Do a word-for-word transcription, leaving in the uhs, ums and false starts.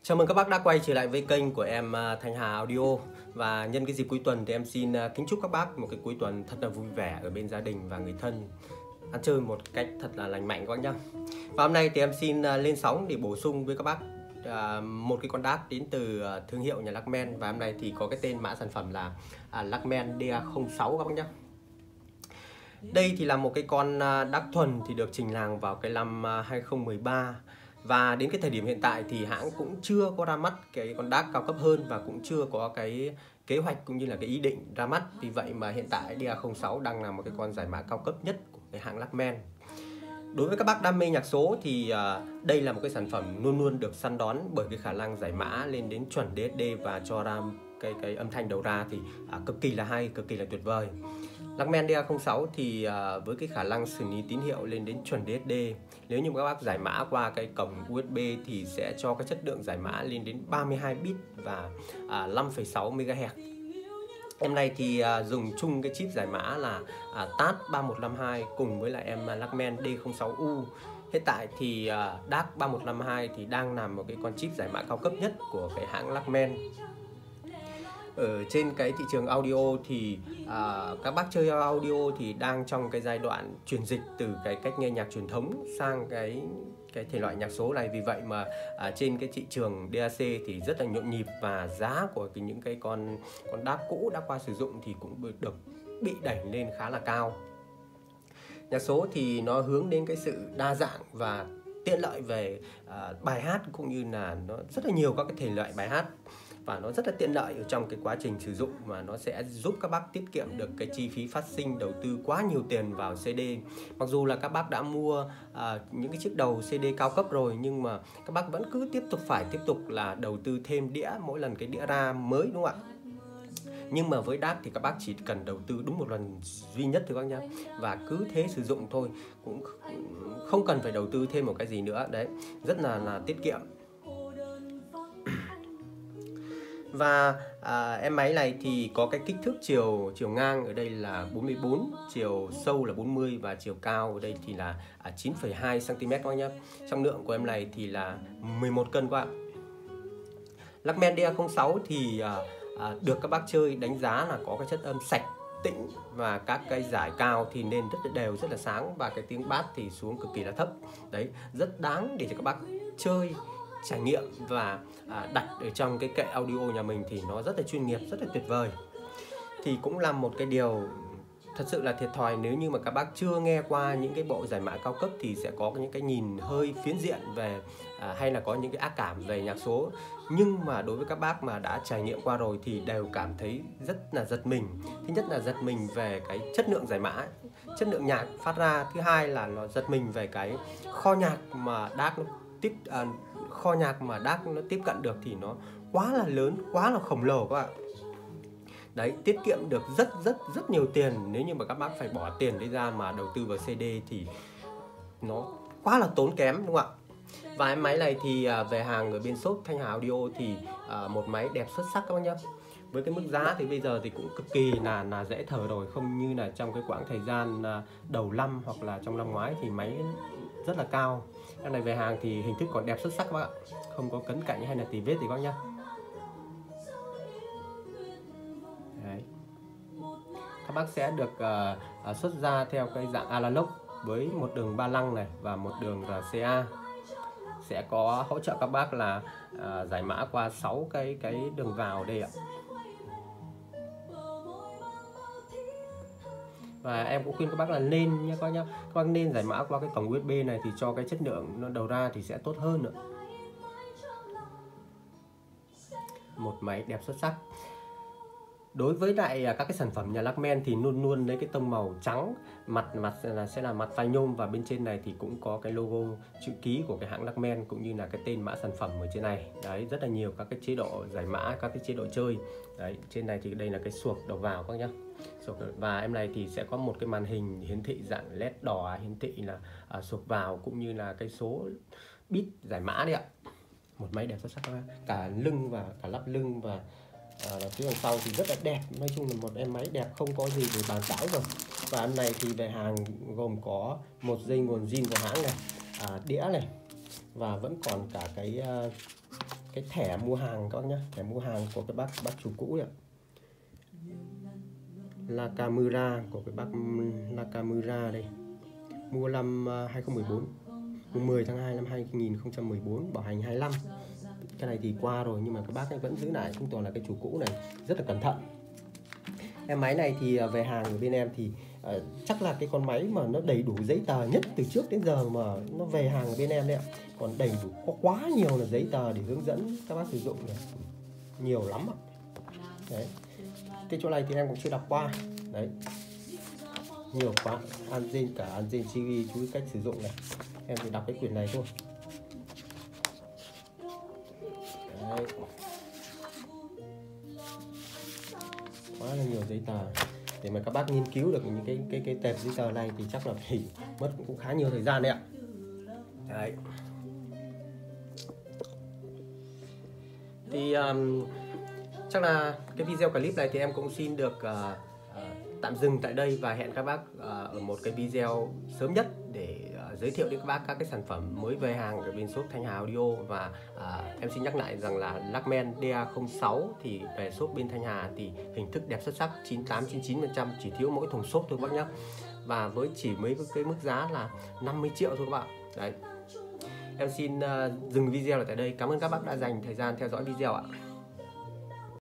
Chào mừng các bác đã quay trở lại với kênh của em Thanh Hà Audio. Và nhân cái dịp cuối tuần thì em xin kính chúc các bác một cái cuối tuần thật là vui vẻ ở bên gia đình và người thân, ăn chơi một cách thật là lành mạnh các bác nhá. Và hôm nay thì em xin lên sóng để bổ sung với các bác một cái con đát đến từ thương hiệu nhà Luckman. Và hôm nay thì có cái tên mã sản phẩm là Luckman D A không sáu các bác nhá. Đây thì là một cái con đát thuần thì được trình làng vào cái năm hai không một ba. Và đến cái thời điểm hiện tại thì hãng cũng chưa có ra mắt cái con đát cao cấp hơn và cũng chưa có cái kế hoạch cũng như là cái ý định ra mắt. Vì vậy mà hiện tại D A không sáu đang là một cái con giải mã cao cấp nhất của cái hãng Luckman. Đối với các bác đam mê nhạc số thì uh, đây là một cái sản phẩm luôn luôn được săn đón bởi cái khả năng giải mã lên đến chuẩn D S D và cho ra cái cái âm thanh đầu ra thì uh, cực kỳ là hay, cực kỳ là tuyệt vời. Luckman D A không sáu thì uh, với cái khả năng xử lý tín hiệu lên đến chuẩn D S D, nếu như các bác giải mã qua cái cổng U S B thì sẽ cho cái chất lượng giải mã lên đến ba mươi hai bit và uh, năm phẩy sáu mê ga héc. Em này thì uh, dùng chung cái chip giải mã là uh, T A T ba một năm hai cùng với lại em Luckman D không sáu U. Hiện tại thì uh, D A T ba một năm hai thì đang làm một cái con chip giải mã cao cấp nhất của cái hãng Luckman. Ở trên cái thị trường audio thì à, các bác chơi audio thì đang trong cái giai đoạn chuyển dịch từ cái cách nghe nhạc truyền thống sang cái cái thể loại nhạc số này. Vì vậy mà à, trên cái thị trường D A C thì rất là nhộn nhịp và giá của cái, những cái con con đát cũ đã qua sử dụng thì cũng được bị đẩy lên khá là cao. Nhạc số thì nó hướng đến cái sự đa dạng và tiện lợi về à, bài hát, cũng như là nó rất là nhiều các cái thể loại bài hát và nó rất là tiện lợi ở trong cái quá trình sử dụng, mà nó sẽ giúp các bác tiết kiệm được cái chi phí phát sinh đầu tư quá nhiều tiền vào C D. Mặc dù là các bác đã mua à, những cái chiếc đầu C D cao cấp rồi, nhưng mà các bác vẫn cứ tiếp tục phải tiếp tục là đầu tư thêm đĩa mỗi lần cái đĩa ra mới, đúng không ạ? Nhưng mà với đát thì các bác chỉ cần đầu tư đúng một lần duy nhất thôi các nhá, và cứ thế sử dụng thôi, cũng không cần phải đầu tư thêm một cái gì nữa. Đấy, rất là là tiết kiệm. Và à, em máy này thì có cái kích thước chiều chiều ngang ở đây là bốn mươi bốn, chiều sâu là bốn mươi và chiều cao ở đây thì là à, chín phẩy hai xăng ti mét các bác nhé. Trọng lượng của em này thì là mười một cân các bạn. Luckman D A không sáu thì à, à, được các bác chơi đánh giá là có cái chất âm sạch, tĩnh và các cái giải cao thì nên rất là đều, rất là sáng, và cái tiếng bass thì xuống cực kỳ là thấp. Đấy, rất đáng để cho các bác chơi trải nghiệm và à, đặt ở trong cái kệ audio nhà mình thì nó rất là chuyên nghiệp, rất là tuyệt vời. Thì cũng là một cái điều thật sự là thiệt thòi nếu như mà các bác chưa nghe qua những cái bộ giải mã cao cấp thì sẽ có những cái nhìn hơi phiến diện về à, hay là có những cái ác cảm về nhạc số. Nhưng mà đối với các bác mà đã trải nghiệm qua rồi thì đều cảm thấy rất là giật mình. Thứ nhất là giật mình về cái chất lượng giải mã, chất lượng nhạc phát ra. Thứ hai là nó giật mình về cái kho nhạc mà đát nó tiếp à, kho nhạc mà đát nó tiếp cận được thì nó quá là lớn, quá là khổng lồ các bạn. Đấy, tiết kiệm được rất rất rất nhiều tiền. Nếu như mà các bác phải bỏ tiền đi ra mà đầu tư vào C D thì nó quá là tốn kém, đúng không ạ? Và em máy này thì về hàng ở bên shop Thanh Hà Audio thì một máy đẹp xuất sắc các bác nhé. Với cái mức giá thì bây giờ thì cũng cực kỳ là là dễ thở rồi, không như là trong cái quãng thời gian đầu năm hoặc là trong năm ngoái thì máy rất là cao. Em này về hàng thì hình thức còn đẹp xuất sắc các bác ạ, không có cấn cạnh hay là tì vết gì các bác nhá. Đấy. Các bác sẽ được uh, uh, xuất ra theo cái dạng analog với một đường ba lăng này và một đường R C A. Sẽ có hỗ trợ các bác là uh, giải mã qua sáu cái cái đường vào đây ạ. Và em cũng khuyên các bác là nên nhé các bác nhé. Các bác nên giải mã qua cái cổng U S B này thì cho cái chất lượng nó đầu ra thì sẽ tốt hơn nữa. Một máy đẹp xuất sắc. Đối với lại các cái sản phẩm nhà Luckman thì luôn luôn lấy cái tông màu trắng, mặt mặt là sẽ là mặt phai nhôm, và bên trên này thì cũng có cái logo chữ ký của cái hãng Luckman cũng như là cái tên mã sản phẩm ở trên này. Đấy, rất là nhiều các cái chế độ giải mã, các cái chế độ chơi. Đấy, trên này thì đây là cái suộc đầu vào các nhá. Và em này thì sẽ có một cái màn hình hiển thị dạng led đỏ, hiển thị là à, suộc vào cũng như là cái số bit giải mã đấy ạ. Một máy đẹp xuất sắc các bác. Cả lưng và cả lắp lưng và À, phía đằng sau thì rất là đẹp. Nói chung là một em máy đẹp, không có gì để bàn cãi rồi. Và em này thì về hàng gồm có một dây nguồn zin của hãng này, à, đĩa này, và vẫn còn cả cái uh, cái thẻ mua hàng các bác nhé, thẻ mua hàng của cái bác bác chủ cũ đấy ạ. Nakamura của cái bác Nakamura đây, mua năm hai không một bốn, mùng mười tháng hai năm hai nghìn không trăm mười bốn, bảo hành hai mươi lăm. Cái này thì qua rồi nhưng mà các bác ấy vẫn giữ lại, không toàn là cái chủ cũ này, rất là cẩn thận. Em máy này thì về hàng của bên em thì uh, chắc là cái con máy mà nó đầy đủ giấy tờ nhất từ trước đến giờ mà nó về hàng của bên em đấy ạ. Còn đầy đủ, có quá nhiều là giấy tờ để hướng dẫn các bác sử dụng này, nhiều lắm ạ. Đấy. Cái chỗ này thì em cũng chưa đọc qua. Đấy. Nhiều quá, Anzen cả Anzen xê vê chú ý cách sử dụng này. Em chỉ đọc cái quyển này thôi. Đấy. Quá là nhiều giấy tờ. Để mà các bác nghiên cứu được những cái cái cái tệp giấy tờ này thì chắc là phải mất cũng khá nhiều thời gian đấy ạ. Đấy. Thì um, chắc là cái video clip này thì em cũng xin được uh, uh, tạm dừng tại đây và hẹn các bác uh, ở một cái video sớm nhất để uh, giới thiệu đến các bác các cái sản phẩm mới về hàng ở bên shop Thanh Hà Audio. Và uh, em xin nhắc lại rằng là Luckman D A không sáu thì về shop bên Thanh Hà thì hình thức đẹp xuất sắc, chín mươi tám chín mươi chín phần trăm, chỉ thiếu mỗi thùng xốp thôi các bác nhé. Và với chỉ mấy cái mức giá là năm mươi triệu thôi các bạn. Đấy. Em xin uh, dừng video ở tại đây. Cảm ơn các bác đã dành thời gian theo dõi video ạ.